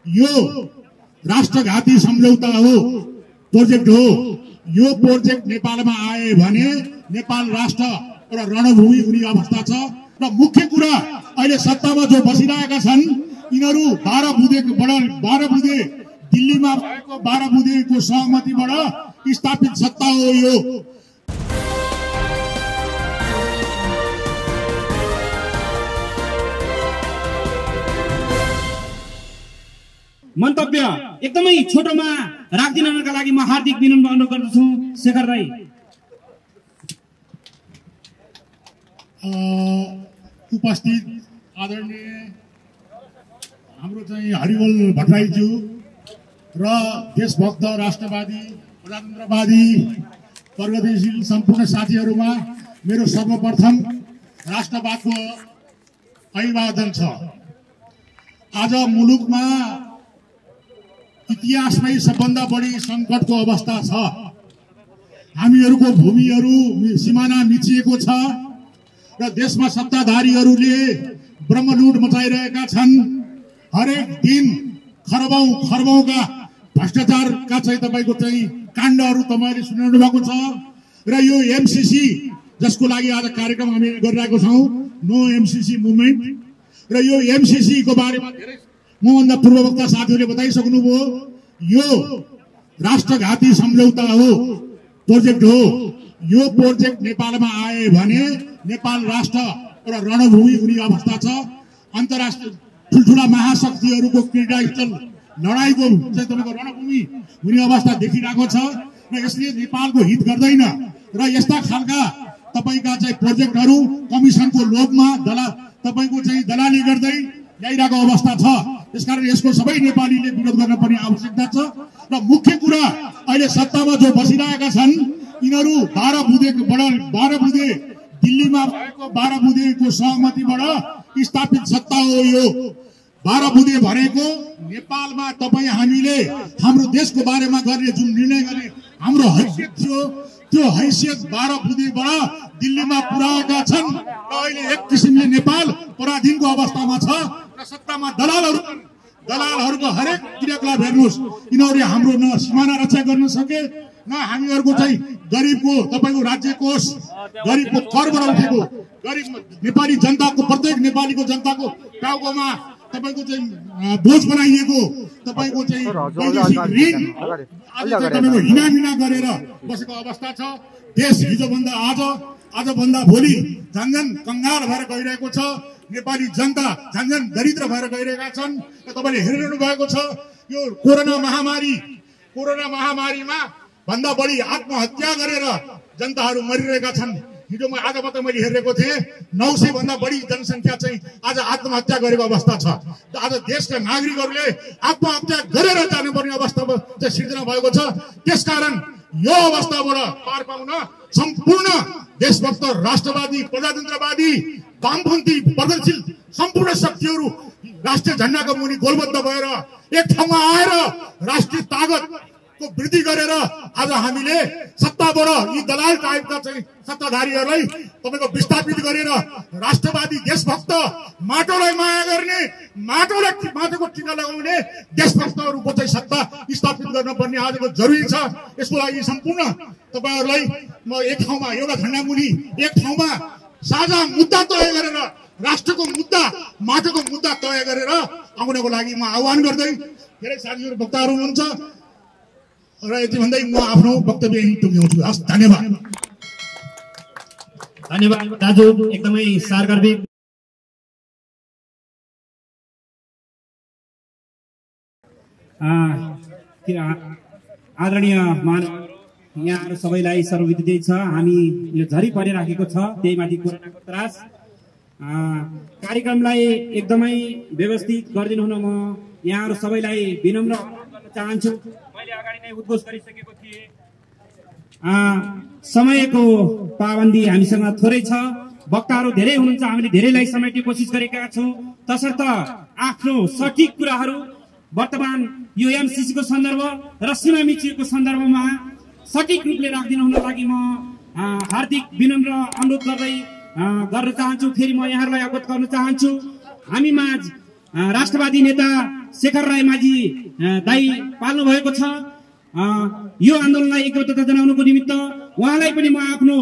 यो राष्ट्रघाती सम्झौता हो, प्रोजेक्ट हो। यो प्रोजेक्ट नेपालमा आए भने नेपाल राष्ट्र एउटा रणभूमि हुने अवस्था छ। र मुख्य कुरा अहिले सत्तामा जो बसिरहेका छन् यिनीहरू 12 बुँदे दिल्लीमा भएको 12 बुँदेको सहमतिबाट स्थापित सत्ता हो यो। मन्तव्य एकदमै छोटोमा राखिदिनका लागि म हार्दिक विनम्र अनुरोध गर्दछु। शेखर राई। उपस्थित आदरणीय हाम्रो चाहिँ हरिवल भट्टराईज्यू र देशभक्त राष्ट्रवादी प्रजातन्त्रवादी प्रगतिशील सम्पूर्ण साथीहरूमा मेरो सर्वप्रथम राष्ट्रवादको अभिवादन छ। आज मुलुकमा इतिहासमै सबभन्दा बढी संकटको अवस्था छ। हामीहरूको भूमिहरू सिमाना मिचिएको छ र देशमा सत्ताधारीहरूले ब्रह्मलुट मचाइरहेका छन्। हरेक दिन खरबौंका भ्रष्टाचारका चाहिँ तपाईको चाहिँ काण्डहरू तपाईले सुनिरहनु भएको छ। र यो एमसीसी जसको लागि आज कार्यक्रम हामी गरिरहेको छौं, नो एमसीसी मुभमेन्ट, र यो एमसीसी को बारेमा धेरै मभन्दा पूर्ववक्ता साथीहरूले बताइसक्नुभयो। यो राष्ट्रघाती सम्झौता हो, प्रोजेक्ट हो। यो प्रोजेक्ट नेपालमा आए भने नेपाल राष्ट्र एउटा रणभूमि हुने अवस्था छ। अन्तर्राष्ट्रिय ठुल्ठुला महाशक्तिहरूको क्रीडास्थल लडाईको चाहिँ तपाईको रणभूमि हुने अवस्था देखिरहेको छ र यसले नेपालको हित गर्दैन। र यस्ता खालका तपाईका चाहिँ प्रोजेक्टहरू कमिसनको लोभमा तपाईको चाहिँ दलाली गर्दै ल्याइरहेको अवस्था छ। त्यसकारण यसको सबै नेपालीले विरोध गर्न पर्ने आवश्यकता छ। र मुख्य कुरा अहिले सत्तामा जो बसिरहेका छन् यिनीहरू 12 बुँदे दिल्लीमा भएको 12 बुँदेको सहमतिबाट स्थापित सत्ता हो यो। 12 बुँदे भनेको नेपालमा तपाईँ हामीले हाम्रो देशको बारेमा गर्ने जुन निर्णय गर्ने हाम्रो हैसियत थियो, त्यो हैसियत 12 बुँदेबाट दिल्लीमा पुर्याएका छन्। र अहिले एक किसिमले नेपाल पराधीनको अवस्थामा छ र सत्तामा दलालहरूको हरेक क्रियाकलाप हेर्नुहोस्। यिनीहरूले हाम्रो न सिमाना रक्षा गर्न सके, न हामीहरूको चाहिँ गरिबको तपाईको राज्य कोष, गरिबको करबाट उठेको गरिब नेपाली जनताको, प्रत्येक नेपालीको जनताको टाउकोमा तपाईको चाहिँ बोझ बनाइएको तपाईको चाहिँ वैदेशिक ऋण आज चाहिँ तपाईको हिनामिना गरेर बसेको अवस्था छ। देश आजभन्दा भोलि झन्झन कंगाल भएर गइरहेको छ। नेपाली जनता झन्झन दरिद्र भएर गइरहेका छन्। र तपाईले हेरिरहनु भएको छ यो कोरोना महामारीमा भन्दा बढी आत्महत्या गरेर जनताहरू मरिरहेका छन्। हिजो आज मात्र मैले हेरेको थिएँ 900 भन्दा बढी जनसंख्या चाहिँ आज आत्महत्या गरेको अवस्था छ। आज देशका नागरिकहरूले आत्महत्या गरेर जानुपर्ने अवस्था चाहिँ सिर्जना भएको छ। त्यसकारण यो अवस्थाबाट पार पाउन सम्पूर्ण देशभक्त राष्ट्रवादी प्रजातन्त्रवादी वामपन्थी प्रगतिशील सम्पूर्ण शक्तिहरू राष्ट्रिय झण्डाको मुनि गोलबद्ध भएर एक ठाउँमा आएर राष्ट्रिय ताकतको वृद्धि गरेर आज हामीले सत्ताबाट यी दलाल टाइपका चाहिँ सत्ताधारीहरूलाई तपाईको विस्थापित गरेर राष्ट्रवादी देशभक्त माटोलाई माया गर्ने, माटोको टीका लगाउने देशभक्तहरूको चाहिँ सत्ता स्थापित गर्नुपर्ने आजको जरुरी छ। यसको लागि सम्पूर्ण तपाईहरुलाई म एक ठाउँमा एउटा झण्डा मुनि एक ठाउँमा साझा मुद्दा तय गरेर राष्ट्रको मुद्दा, माटोको मुद्दा तय गरेर आउनको लागि म आह्वान गर्दै धेरै साथीहरू वक्ताहरू हुनुहुन्छ र यति भन्दै म आफ्नो वक्तव्य यही टुङ्ग्याउँछु। हस्, धन्यवाद। धन्यवाद दाजु, एकदमै सारगर्भिक। आदरणीय यहाँहरू सबैलाई सर्वविदित छ, हामी यो झरी परिराखेको छ, त्यही माथि कोरोनाको त्रास। कार्यक्रमलाई एकदमै व्यवस्थित गरिदिनु हुन म यहाँहरू सबैलाई विनम्र अनुरोध गर्न चाहन्छु। मैले अगाडि नै उद्घोष गरिसकेको थिएँ, समयको पाबन्दी हामीसँग थोरै छ, वक्ताहरू धेरै हुनुहुन्छ, हामीले धेरैलाई समेट्ने कोसिस गरेका छौँ। तसर्थ आफ्नो सठिक कुराहरू वर्तमान यो एमसीसी को सन्दर्भ र सीमा मिचिएको सन्दर्भमा सठिक रूपले राखिदिनु हुन लागि म हार्दिक विनम्र अनुरोध गर्न चाहन्छु। फेरि म यहाँहरूलाई अवगत गर्न चाहन्छु, हामी माझ राष्ट्रवादी नेता शेखर राय माझी दाई पाल्नु भएको छ। यो आन्दोलनलाई एकता जनाउनको निमित्त उहाँलाई पनि म आफ्नो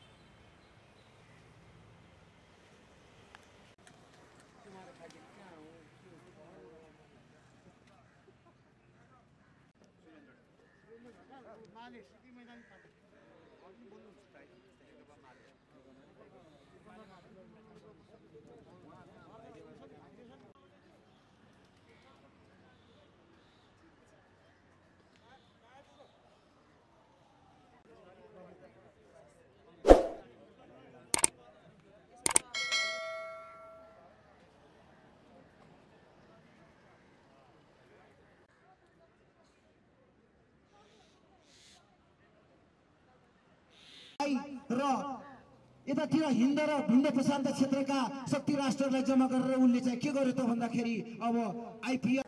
र यतातिर हिन्द र भिन्न प्रशान्त क्षेत्रका शक्ति राष्ट्रलाई जम्मा गरेर उनले चाहिँ के गर्यो त भन्दाखेरि अब आइपिएल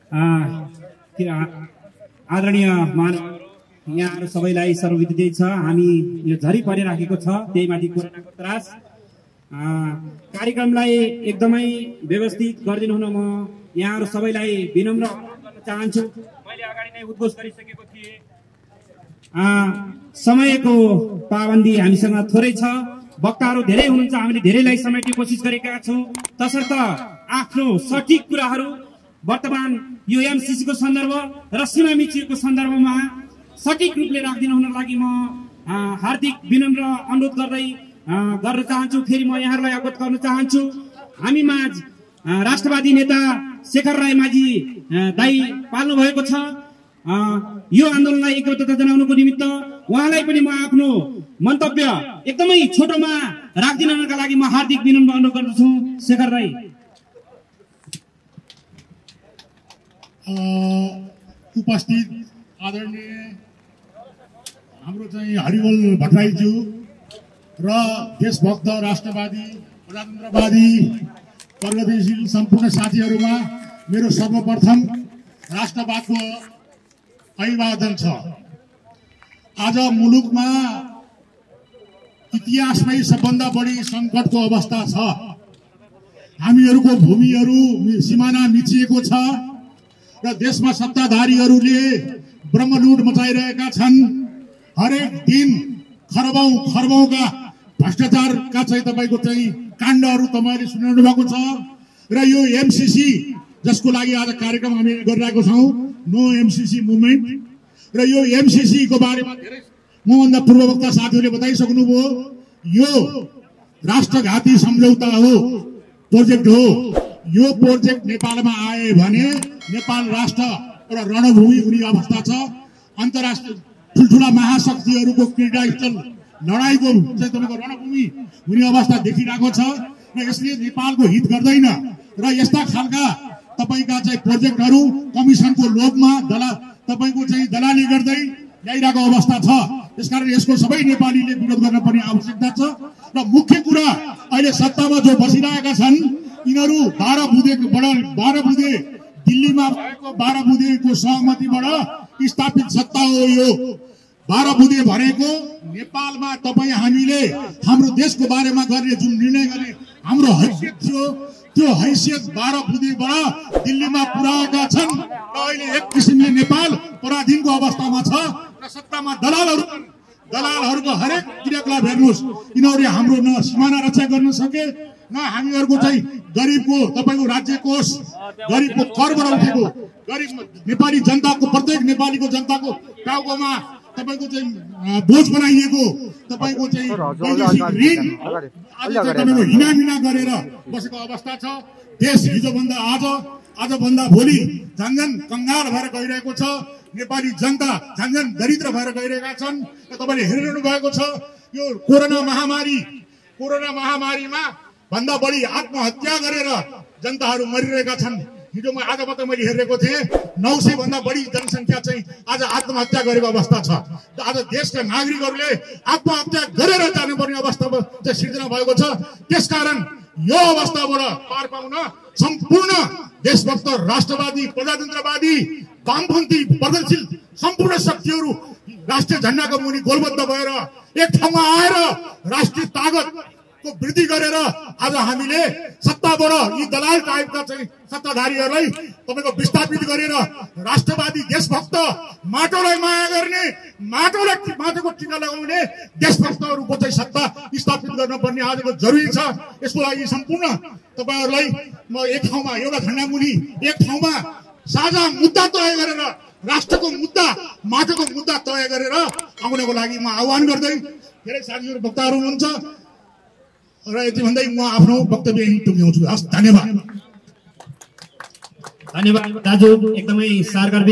आदरणीय यहाँहरू सबैलाई सर्वविदित छ। हामी यो झरी परिराखेको छ, त्यही माथि कोरोनाको त्रास। कार्यक्रमलाई एकदमै व्यवस्थित गरिदिनु हुन म यहाँहरू सबैलाई विनम्र अनुरोध गर्न चाहन्छु। मैले अगाडि नै उद्घोष गरिसकेको थिएँ, समयको पाबन्दी हामीसँग थोरै छ। वक्ताहरू धेरै हुनुहुन्छ, हामीले धेरैलाई समेट्ने कोसिस गरेका छौँ। तसर्थ आफ्नो सठिक कुराहरू वर्तमान यो एमसीसी को सन्दर्भ र सीमा मिचिएको सन्दर्भमा सठिक रूपले राखिदिनु हुन लागि म हार्दिक विनम्र अनुरोध गर्न चाहन्छु। फेरि म यहाँहरूलाई अवगत गर्न चाहन्छु, हामी माझ राष्ट्रवादी नेता शेखर राय माझी दाई पाल्नु भएको छ। यो आन्दोलनलाई एकता जनाउनको निमित्त उहाँलाई पनि म आफ्नो मन्तव्य एकदमै छोटोमा राखिदिनका लागि म हार्दिक विनम्र अनुरोध गर्दछु। शेखर राई। उपस्थित आदरणीय हाम्रो चाहिँ हरिवल भट्टराईज्यू र देशभक्त राष्ट्रवादी प्रजातन्त्रवादी प्रगतिशील सम्पूर्ण साथीहरूमा मेरो सर्वप्रथम राष्ट्रवादको अभिवादन छ। आज मुलुकमा इतिहासमै सबभन्दा बढी संकटको अवस्था छ। हामीहरूको भूमिहरू सिमाना मिचिएको छ र देशमा सत्ताधारीहरूले ब्रह्मलुट मचाइरहेका छन्। हरेक दिन खरबौंका भ्रष्टाचारका चाहिँ तपाईको चाहिँ काण्डहरू तपाईले सुनिरहनु भएको छ। र यो एमसीसी जसको लागि आज कार्यक्रम हामी गरिरहेको छौं, नो एमसीसी मुभमेन्ट, र यो एमसीसी को बारेमा धेरै मभन्दा पूर्ववक्ता साथीहरूले बताइसक्नुभयो। यो राष्ट्रघाती सम्झौता हो, प्रोजेक्ट हो। यो प्रोजेक्ट नेपालमा आए भने नेपाल राष्ट्र एउटा रणभूमि हुने अवस्था छ। अन्तर्राष्ट्रिय ठुल्ठुला महाशक्तिहरूको क्रीडास्थल लडाईको चाहिँ तपाईको रणभूमि हुने अवस्था देखिरहेको छ र यसले नेपालको हित गर्दैन। र यस्ता खालका तपाईका चाहिँ प्रोजेक्टहरू कमिसनको लोभमा तपाईको चाहिँ दलाली गर्दै ल्याइरहेको अवस्था छ। त्यसकारण यसको सबै नेपालीले विरोध गर्न पर्ने आवश्यकता छ। र मुख्य कुरा अहिले सत्तामा जो बसिरहेका छन् यिनीहरू 12 बुँदे दिल्लीमा भएको 12 बुँदेको सहमतिबाट स्थापित सत्ता हो। यो 12 बुँदे भनेको नेपालमा तपाईँ हामीले हाम्रो देशको बारेमा गर्ने जुन निर्णय गर्ने हाम्रो हैसियत थियो, त्यो हैसियत 12 बुँदेबाट दिल्लीमा पुर्याएका छन्। र अहिले एक किसिमले नेपाल पराधीनको अवस्थामा छ र सत्तामा दलालहरूको हरेक क्रियाकलाप हेर्नुहोस्। यिनीहरूले हाम्रो न सीमाना रक्षा गर्न सके, न हामीहरूको चाहिँ गरिबको तपाईको राज्य कोष गरिबको करबाट उठेको गरिब नेपाली जनताको प्रत्येक नेपालीको जनताको टाउकोमा तपाईको चाहिँ बोझ बनाइएको तपाईको चाहिँ वैदेशिक ऋण आज चाहिँ तपाईको हिनामिना गरेर बसेको अवस्था छ। देश आजभन्दा भोलि झन्झन कंगाल भएर गइरहेको छ। नेपाली जनता झन्झन दरिद्र भएर गइरहेका छन्। तपाईले हेरिरहनु भएको छ यो कोरोना महामारीमा भन्दा बढी आत्महत्या गरेर जनताहरू मरिरहेका छन्। हिजो आज मात्र मैले हेरेको थिएँ 900 भन्दा बढी जनसंख्या चाहिँ आज आत्महत्या गरेको अवस्था छ। आज देशका नागरिकहरूले आत्महत्या गरेर जानुपर्ने अवस्था चाहिँ सिर्जना भएको छ। त्यसकारण यो अवस्थाबाट पार पाउन सम्पूर्ण देशभक्त राष्ट्रवादी प्रजातन्त्रवादी वामपन्थी प्रगतिशील सम्पूर्ण शक्तिहरू राष्ट्रिय झण्डाको मुनि गोलबद्ध भएर एक ठाउँमा आएर राष्ट्रिय ताकत को वृद्धि गरेर आज हामीले सत्ताबाट यी दलाल टाइपका चाहिँ सत्ताधारीहरूलाई तपाईको विस्थापित गरेर राष्ट्रवादी देशभक्त माटोलाई माया गर्ने माटोको टीका लगाउने देशभक्तहरूको चाहिँ सत्ता स्थापित गर्नुपर्ने आजको जरुरी छ। यसको लागि सम्पूर्ण तपाईहरुलाई म एक ठाउँमा एउटा झण्डामुनि एक ठाउँमा साझा मुद्दा तय गरेर राष्ट्रको मुद्दा माटोको मुद्दा तय गरेर आउनको लागि म आह्वान गर्दै धेरै साथीहरु वक्ताहरु हुनुहुन्छ र यति भन्दै म आफ्नो वक्तव्य यही टुङ्ग्याउँछु। हस्, धन्यवाद। धन्यवाद दाजु, एकदमै सारगर